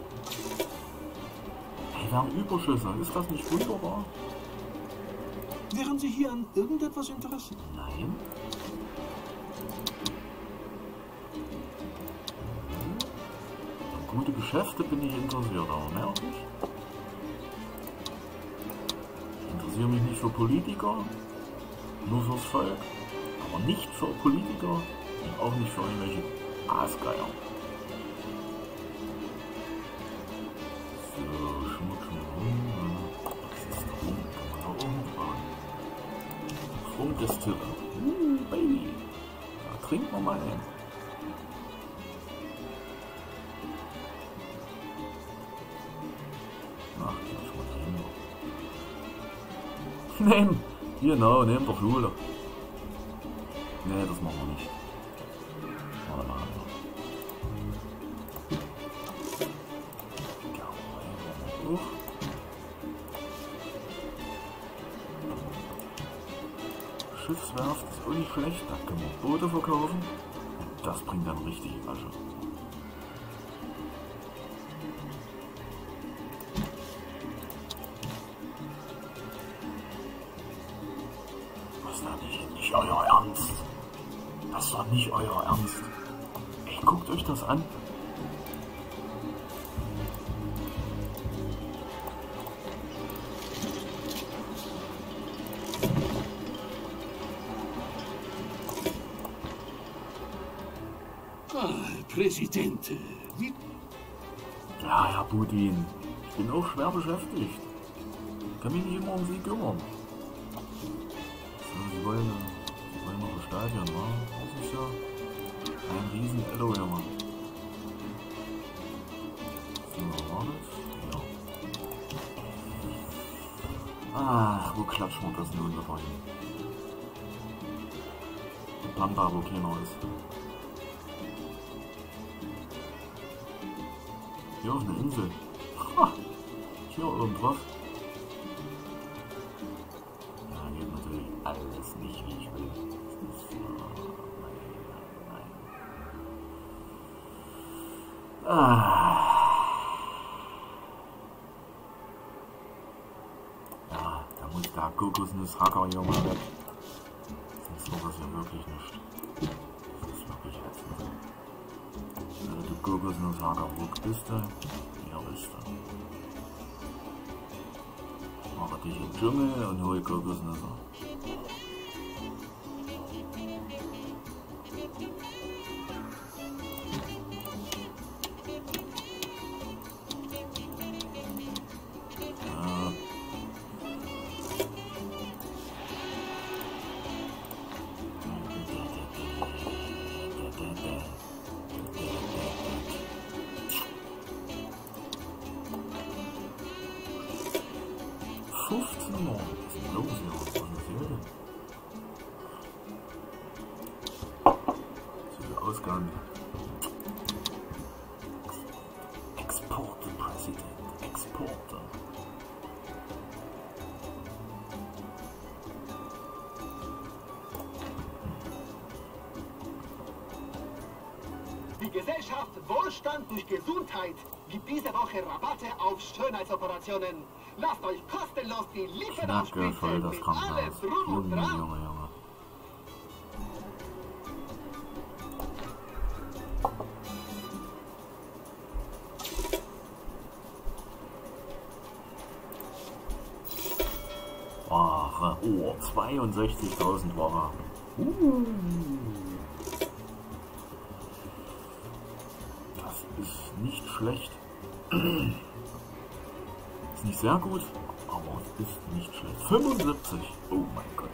Hey, wir haben Überschüsse. Ist das nicht wunderbar? Wären Sie hier an irgendetwas interessiert? Nein. An gute Geschäfte bin ich interessiert, aber mehr auch nicht. Ich interessiere mich nicht für Politiker, nur fürs Volk, aber nicht für Politiker und auch nicht für irgendwelche Aasgeier. So, Schmuck, Schmuck, Schmuck. Das ist Rum, kann man auch umfahren. Rumdestille. Uh, Baby. Da trinken wir mal ein. Ach, geh ich mal dahin. Nehm, genau, nehm doch Schule. Nee, das machen wir nicht. Warte mal. Ja, Schiffswerft ist auch nicht schlecht, da können wir Boote verkaufen und das bringt dann richtig Asche. Das ist doch nicht, nicht euer Ernst. Das ist doch nicht euer Ernst. Ey, guckt euch das an. Präsident, wie... Ja, Herr Putin, ich bin auch schwer beschäftigt. Ich kann mich nicht immer um Sie kümmern. So, Sie wollen, Sie wollen noch ein Stadion, wa? Das ist ja ein riesen Ello hier, Mann. So, war das? Ja. Ah, wo klatschen wir das nun dabei? Panda, wo keiner ist. Hier ist eine Insel. Ha! Hier oben drauf. Ja, geht natürlich alles nicht, wie ich will. Das ist, uh, nein, nein. Ah. Ja, da muss der Kokosnusshacker hier mal weg. Sonst wird das ja wirklich nicht. Das ist wirklich ätzend. Also, du Kokosnusshacker, wo bist du? Hier bist du. Ich mache dich im Dschungel und hol Kokosnüsse. Ja. fünfzehn Uhr. Was ist denn los hier? Was ist das hier denn? So viel Ausgang. Exporte, Präsident. Exporte. Die Gesellschaft Wohlstand durch Gesundheit gibt diese Woche Rabatte auf Schönheitsoperationen. Lasst euch kostenlos die Lippen Schnacke voll aufspritzen das mit Krankenhaus. allem drum und Junge, dran. Junge, Junge. Ware. Oh, zweiundsechzigtausend Ware. Uh. Das ist nicht schlecht. Ist nicht sehr gut, aber es ist nicht schlecht. fünfundsiebzig. Oh mein Gott.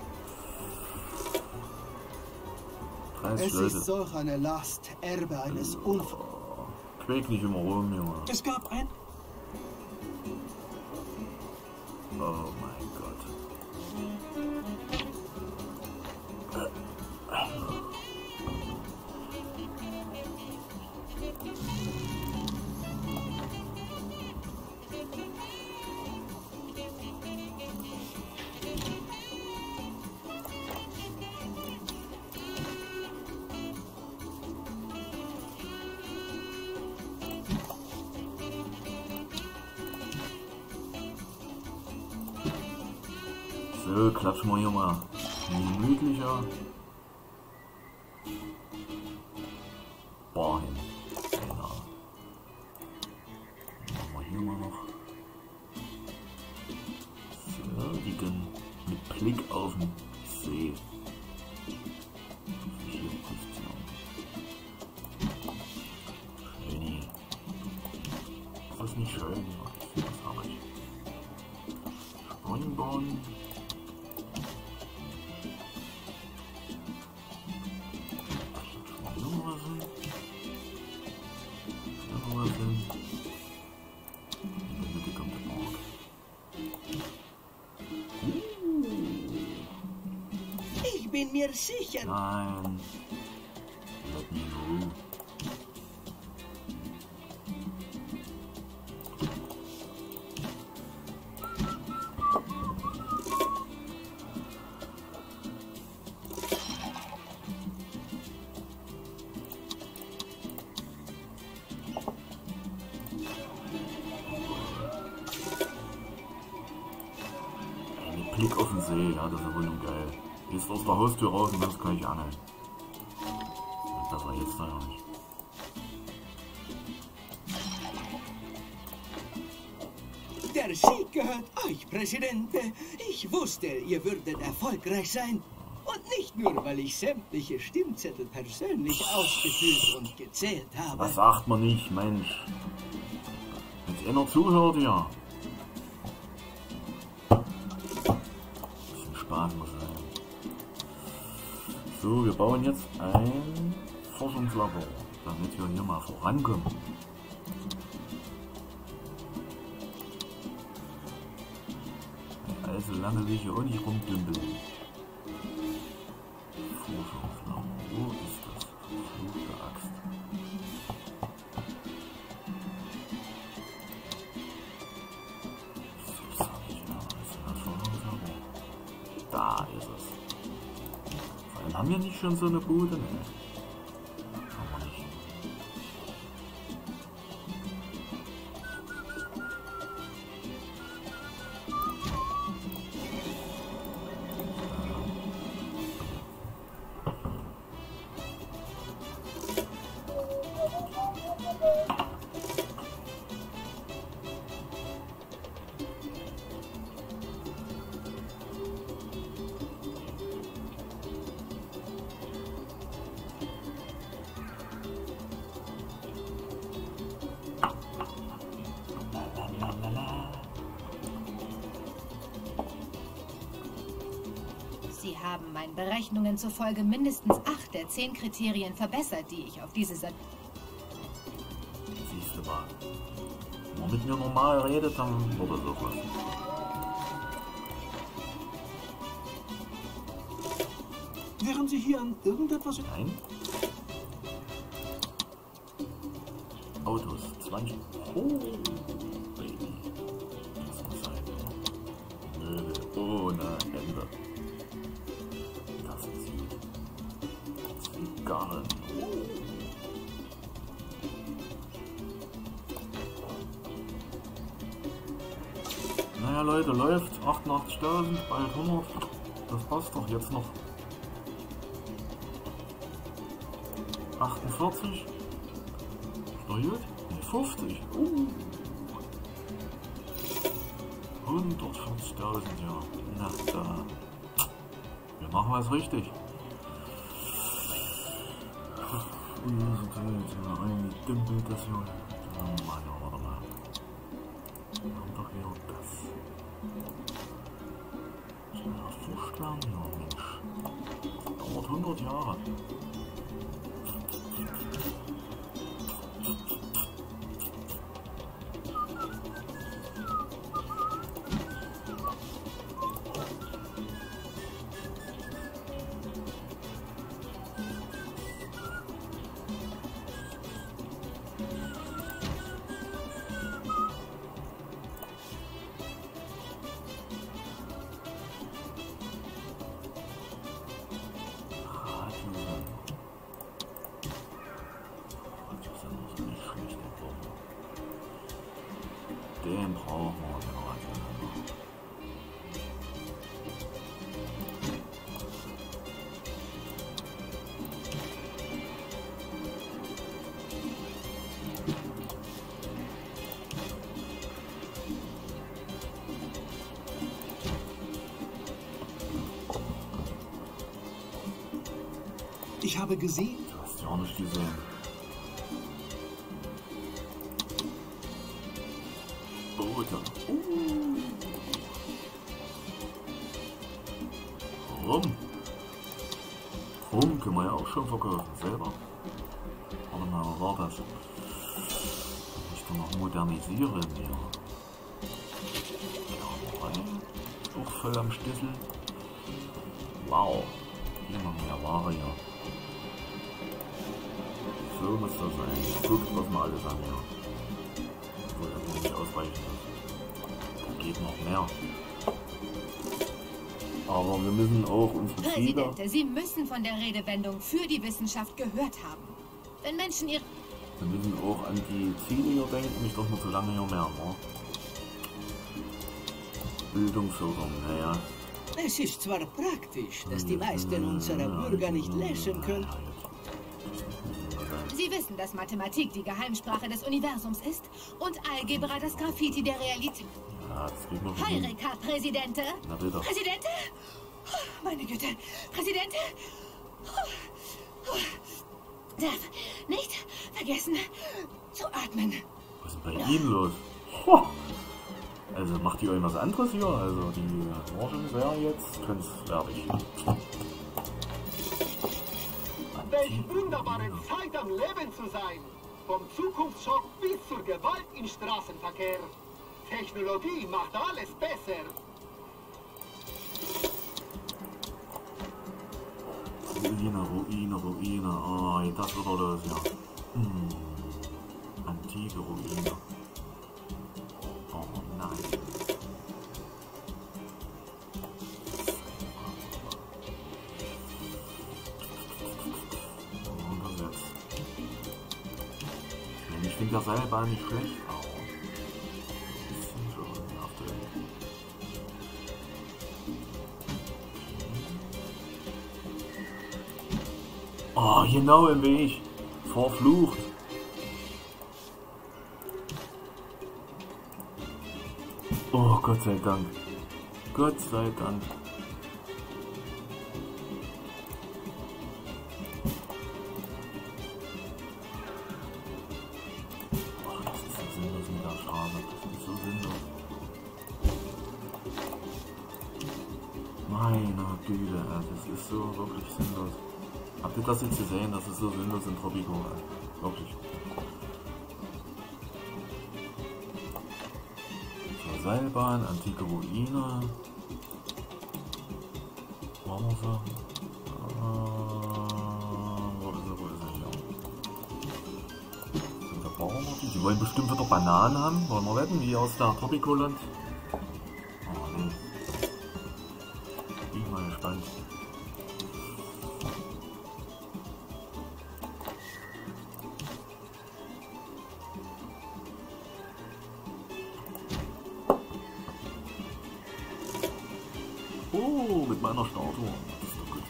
dreißig Es Leute. ist solch eine Last, Erbe eines Unfalls. Quäk nicht immer rum, Junge. Es gab ein... Oh mein Gott. So, klatschen wir hier mal gemütlicher Bar hin. Genau. Dann machen wir hier mal noch. So, die können mit Blick auf den See. Hier Position. Schön. Ist das nicht schön? Ja, ich finde das herrlich. Springbahn. Ich bin mir sicher. Nein. Let me know. Blick auf den See, ja, das ist wohl nun geil. Jetzt aus der Haustür raus und das kann ich angeln. Das war jetzt da ja nicht. Der Sieg gehört euch, Präsident. Ich wusste, ihr würdet erfolgreich sein. Und nicht nur, weil ich sämtliche Stimmzettel persönlich ausgefüllt und gezählt habe. Was sagt man nicht, Mensch? Wenn einer zuhört, ja. Bisschen Spaß muss sein. So, wir bauen jetzt ein Forschungslabor, damit wir hier mal vorankommen. Also lange will ich hier auch nicht rumdümpeln. Forschungslabor, wo ist das? Verfluchte Axt. So sag ich ja, ist das Forschungslabor? Da ist es. Vor allem haben wir nicht schon so eine Bude, ne? Haben wir nicht. Sie haben meinen Berechnungen zufolge mindestens acht der zehn Kriterien verbessert, die ich auf diese Seite... Siehst du mal. Wenn man mit mir normal redet, dann wird es auch was. Wären Sie hier an irgendetwas... Nein. Autos, zwanzig. Oh, Baby. Das muss sein. Möbel ohne Ende. Das ist gut. Zigarren. Naja, Leute, läuft. achtundachtzigtausend, bald hundert. Das passt doch jetzt noch. achtundvierzig. Ist doch gut? Nee, fünfzig. Uh. hundertvierzigtausend, ja. Na da. Wir machen was richtig. Eingedümpelt das hier. Dann mal, ja, warte mal. Wir haben doch hier das. Ja, Vorstern, ja, Mensch. Dauert hundert Jahre. Ich habe gesehen... Du hast ja auch nicht gesehen. Boote. Uh. Rum. Rum können wir ja auch schon verkaufen, selber. Warte mal, wo war das? Ich kann noch modernisieren hier. Ja, auch voll am Schlüssel. Wow. Hier noch mehr Ware hier. So muss das sein. Guckt, was wir alles haben hier. Obwohl das noch nicht ausreichend ist. Da geht noch mehr. Aber wir müssen auch unsere Ziele... Präsidente, Sie müssen von der Redewendung für die Wissenschaft gehört haben. Wenn Menschen ihre... Wir müssen auch an die Ziele hier denken, nicht dass wir zu lange hier mehr, ne? Bildung fördern, naja. Es ist zwar praktisch, dass die meisten unserer Bürger nicht lesen können. Sie wissen, dass Mathematik die Geheimsprache des Universums ist und Algebra das Graffiti der Realität. Ja, das geht noch Heureka, Präsidente! Na bitte. Präsidente! Meine Güte! Präsidente! Darf nicht vergessen zu atmen. Was ist denn bei Ihnen los? Also macht ihr irgendwas anderes hier? Also die Morgen wäre jetzt grenzwertig. Welch wunderbare Zeit am Leben zu sein! Vom Zukunftsschock bis zur Gewalt im Straßenverkehr. Technologie macht alles besser. Ruine, Ruine, Ruine. Oh, das wird doch los, ja. Hm. Antike Ruine. Oh nein. Und das jetzt. Ich finde das selber nicht schlecht, aber ein bisschen schon auf der Oh, genau im Weg. Verflucht. Oh, Gott sei Dank. Gott sei Dank. Oh, das ist so sinnlos mit der Straße. Das ist so sinnlos. Meine Güte, das ist so wirklich sinnlos. Habt ihr das jetzt gesehen? Das ist so sinnlos in Tropico. Wirklich. So, Seilbahn, antike Ruine. Wo haben wir sie? Äh, wo ist er? Wo ist er hier? Sind da Bauern noch die? Die wollen bestimmt wieder Bananen haben. Wollen wir wetten? Wie aus der Tropico-Land? Oh, nee. Bin ich mal gespannt. Oh, mit meiner Statue. Das ist doch gut.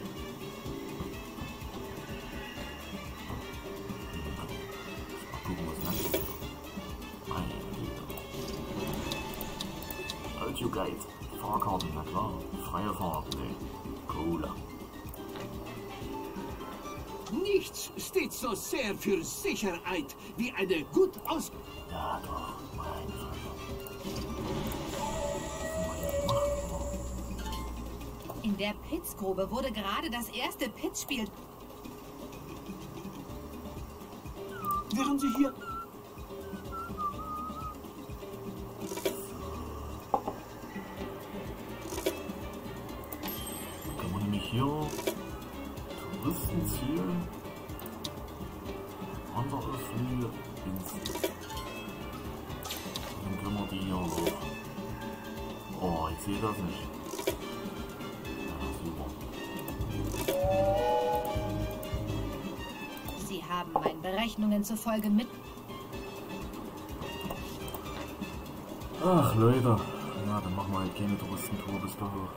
Mal gucken, was das ist. Meine Güte. Audio Guide. Fahrkarten, na klar. Freie Fahrt, ne. Cola. Nichts steht so sehr für Sicherheit wie eine gut aus... Ja, doch. Meine Fresse. In der Pitzgrube wurde gerade das erste Pitzspiel. Wären Sie hier... Kann man nämlich hier Touristenziel, Wanderausflüge ins... Dann können wir die hier hoch. Oh, ich sehe das nicht. Sie haben meinen Berechnungen zufolge mit... Ach Leute, ja, dann machen wir halt keine Touristentour bis da hoch.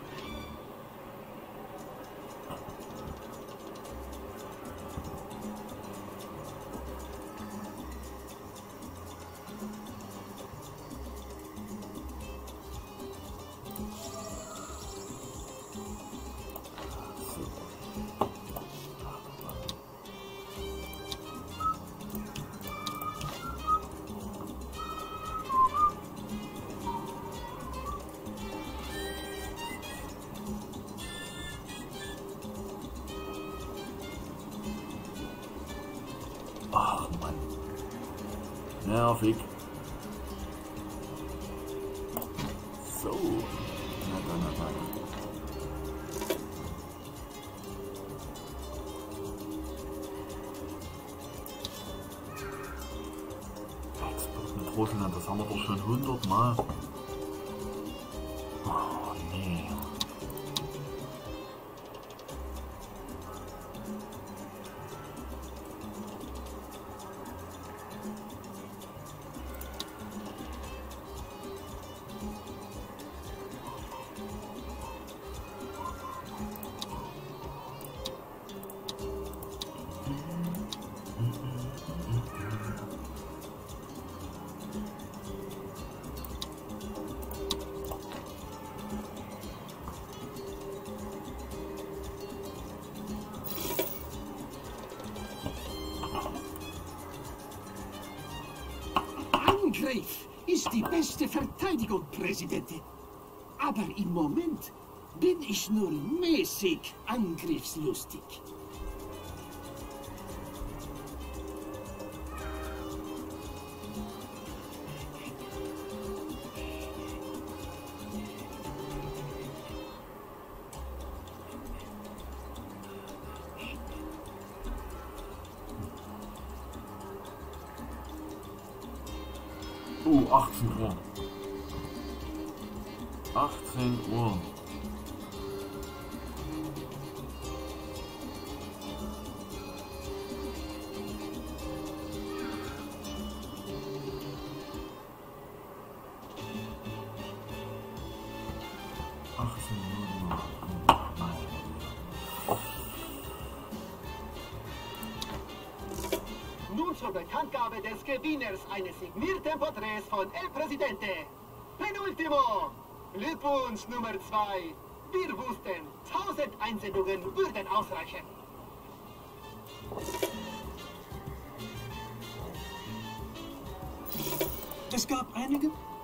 Ach, Mann. Nervig. So. Na dann, na dann. Export mit Russland, das haben wir doch schon hundert Mal. Oh, nee. Angriff ist die beste Verteidigung, Präsidentin. Aber im Moment bin ich nur mäßig angriffslustig. Oh, achtzehn Uhr. achtzehn Uhr. achtzehn Uhr. Nun zur Bekanntgabe des Gewinners eines signierten Porträts von El Presidente. Penultimo! Glückwunsch Nummer zwei. Wir wussten, tausend Einsendungen würden ausreichen. Es gab einige